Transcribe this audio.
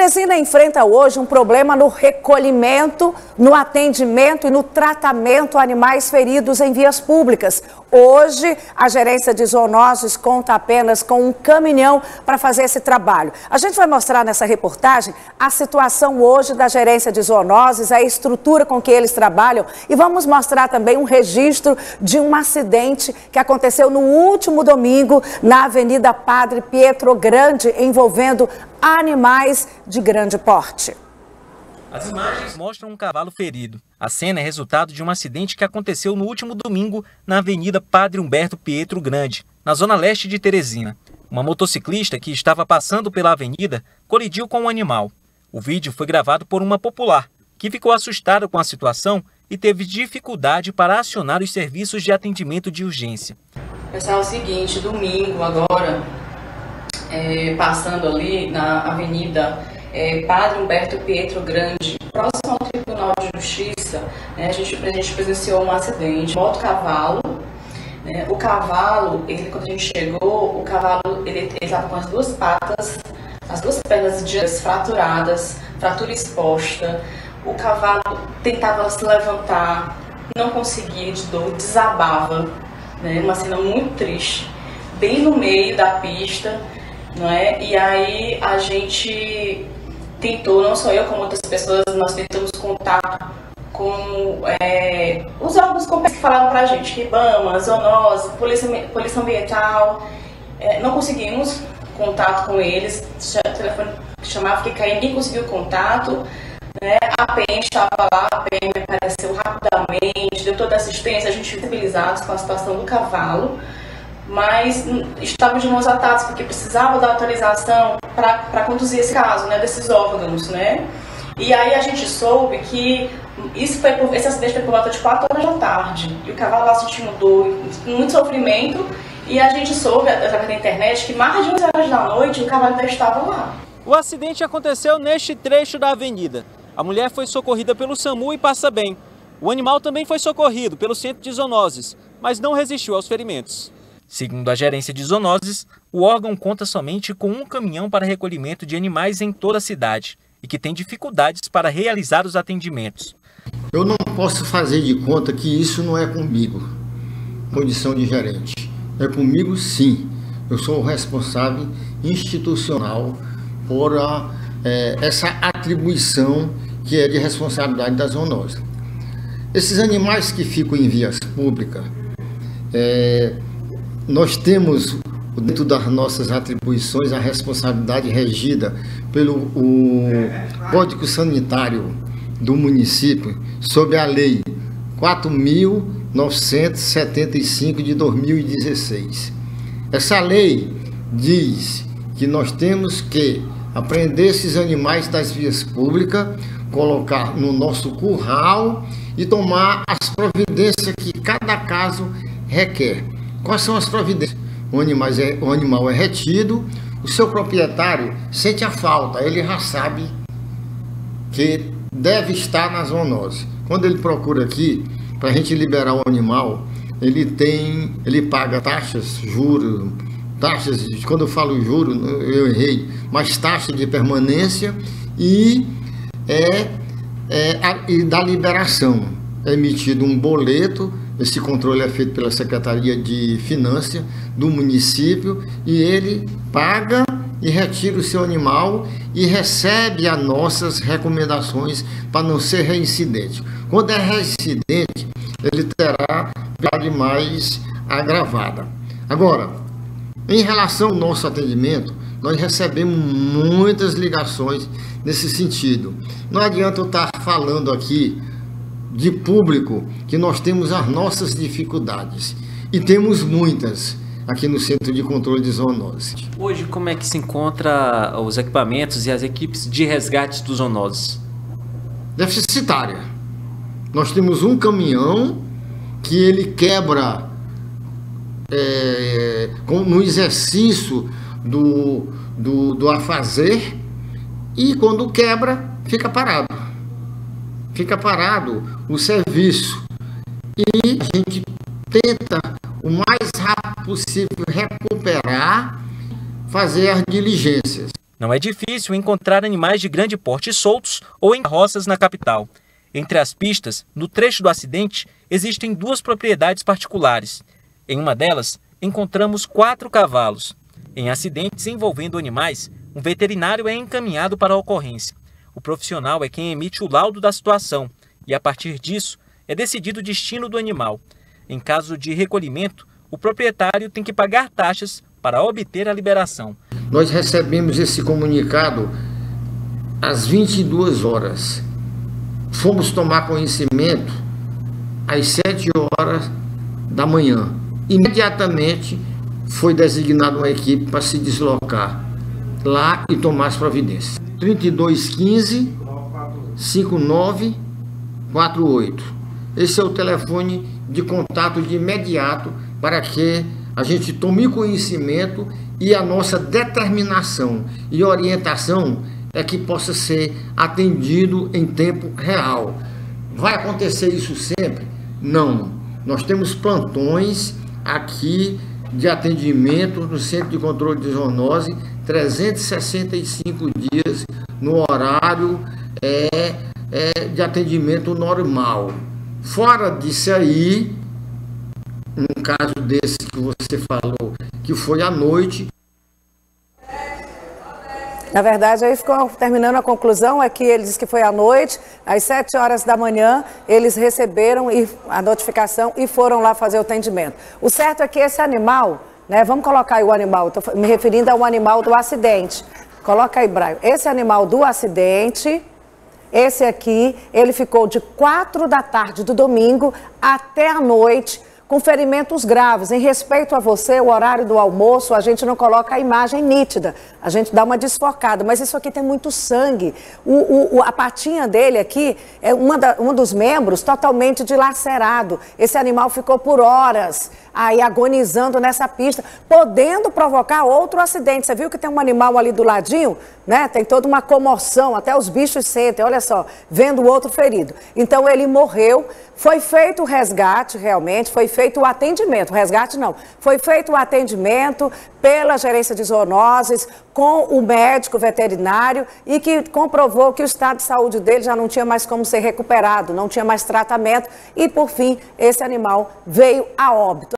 Teresina enfrenta hoje um problema no recolhimento, no atendimento e no tratamento a animais feridos em vias públicas. Hoje, a gerência de zoonoses conta apenas com um caminhão para fazer esse trabalho. A gente vai mostrar nessa reportagem a situação hoje da gerência de zoonoses, a estrutura com que eles trabalham e vamos mostrar também um registro de um acidente que aconteceu no último domingo na Avenida Padre Pietro Grande, envolvendo animais de grande porte. As imagens mostram um cavalo ferido. A cena é resultado de um acidente que aconteceu no último domingo na Avenida Padre Humberto Pietro Grande, na zona leste de Teresina. Uma motociclista que estava passando pela avenida colidiu com um animal. O vídeo foi gravado por uma popular, que ficou assustada com a situação e teve dificuldade para acionar os serviços de atendimento de urgência. Pessoal, é o seguinte, domingo agora, passando ali na Avenida Padre Humberto Pietro Grande, próximo ao Tribunal de Justiça, a gente presenciou um acidente, moto-cavalo. O cavalo, quando a gente chegou, o cavalo ele estava com as duas patas, as duas pernas fraturadas, fratura exposta. O cavalo tentava se levantar, não conseguia de dor, desabava, uma cena muito triste, bem no meio da pista, E aí a gente tentou, não só eu, como outras pessoas, nós tentamos contato com os órgãos competentes que falavam pra gente, Ibama, zoonose, polícia ambiental, não conseguimos contato com eles, o telefone chamava que caía, ninguém conseguiu contato, A PM estava lá, a PM apareceu rapidamente, deu toda a assistência, a gente ficou sensibilizados com a situação do cavalo, mas estava de mãos atadas porque precisava da autorização para conduzir esse caso, desses órgãos, E aí a gente soube que esse acidente foi por volta de 4 horas da tarde, e o cavalo lá sentindo dor, muito sofrimento, e a gente soube, através da internet, que mais de 11 horas da noite o cavalo ainda estava lá. O acidente aconteceu neste trecho da avenida. A mulher foi socorrida pelo SAMU e passa bem. O animal também foi socorrido pelo Centro de Zoonoses, mas não resistiu aos ferimentos. Segundo a gerência de zoonoses, o órgão conta somente com um caminhão para recolhimento de animais em toda a cidade e que tem dificuldades para realizar os atendimentos. Eu não posso fazer de conta que isso não é comigo, condição de gerente. É comigo sim. Eu sou o responsável institucional por essa atribuição que é de responsabilidade da zoonose. Esses animais que ficam em vias públicas, nós temos, dentro das nossas atribuições, a responsabilidade regida pelo Código Sanitário do município sobre a Lei 4.975 de 2016. Essa lei diz que nós temos que apreender esses animais das vias públicas, colocar no nosso curral e tomar as providências que cada caso requer. Quais são as providências? O animal é retido, o seu proprietário sente a falta, ele já sabe que deve estar na zoonose. Quando ele procura aqui, para a gente liberar o animal, ele paga taxas, juros, quando eu falo juros, eu errei, mas taxa de permanência e da liberação. É emitido um boleto. Esse controle é feito pela Secretaria de Finanças do município e ele paga e retira o seu animal e recebe as nossas recomendações para não ser reincidente. Quando é reincidente, ele terá grade mais agravada. Agora, em relação ao nosso atendimento, nós recebemos muitas ligações nesse sentido. Não adianta eu estar falando aqui de público que nós temos as nossas dificuldades e temos muitas aqui no Centro de Controle de Zoonoses. Hoje, como é que se encontra os equipamentos e as equipes de resgate dos zoonoses? Deficitária. Nós temos um caminhão que ele quebra no exercício do afazer e quando quebra, fica parado. Fica parado o serviço e a gente tenta o mais rápido possível recuperar, fazer as diligências. Não é difícil encontrar animais de grande porte soltos ou em carroças na capital. Entre as pistas, no trecho do acidente, existem 2 propriedades particulares. Em uma delas, encontramos 4 cavalos. Em acidentes envolvendo animais, um veterinário é encaminhado para a ocorrência. O profissional é quem emite o laudo da situação e, a partir disso, é decidido o destino do animal. Em caso de recolhimento, o proprietário tem que pagar taxas para obter a liberação. Nós recebemos esse comunicado às 22 horas. Fomos tomar conhecimento às 7 horas da manhã. Imediatamente foi designada uma equipe para se deslocar lá e tomar as providências. 3215 5948. Esse é o telefone de contato de imediato para que a gente tome conhecimento e a nossa determinação e orientação é que possa ser atendido em tempo real. Vai acontecer isso sempre? Não. Nós temos plantões aqui de atendimento no Centro de Controle de Zoonose, 365 dias no horário de atendimento normal. Fora disso aí, um caso desse que você falou, que foi à noite. Na verdade, aí ficou terminando a conclusão, é que ele disse que foi à noite, às 7 horas da manhã, eles receberam a notificação e foram lá fazer o atendimento. O certo é que esse animal, né, vamos colocar aí o animal, estou me referindo ao animal do acidente. Coloca aí, Braio. Esse animal do acidente, esse aqui, ele ficou de 4 da tarde do domingo até a noite, com ferimentos graves. Em respeito a você, o horário do almoço, a gente não coloca a imagem nítida, a gente dá uma desfocada, mas isso aqui tem muito sangue. A patinha dele aqui é um dos membros totalmente dilacerado. Esse animal ficou por horas aí agonizando nessa pista, podendo provocar outro acidente. Você viu que tem um animal ali do ladinho, né? Tem toda uma comoção, até os bichos sentem, olha só, vendo o outro ferido. Então ele morreu, foi feito o resgate realmente, foi feito o atendimento, o resgate não, foi feito o atendimento pela gerência de zoonoses, com o médico veterinário e que comprovou que o estado de saúde dele já não tinha mais como ser recuperado, não tinha mais tratamento e, por fim, esse animal veio a óbito.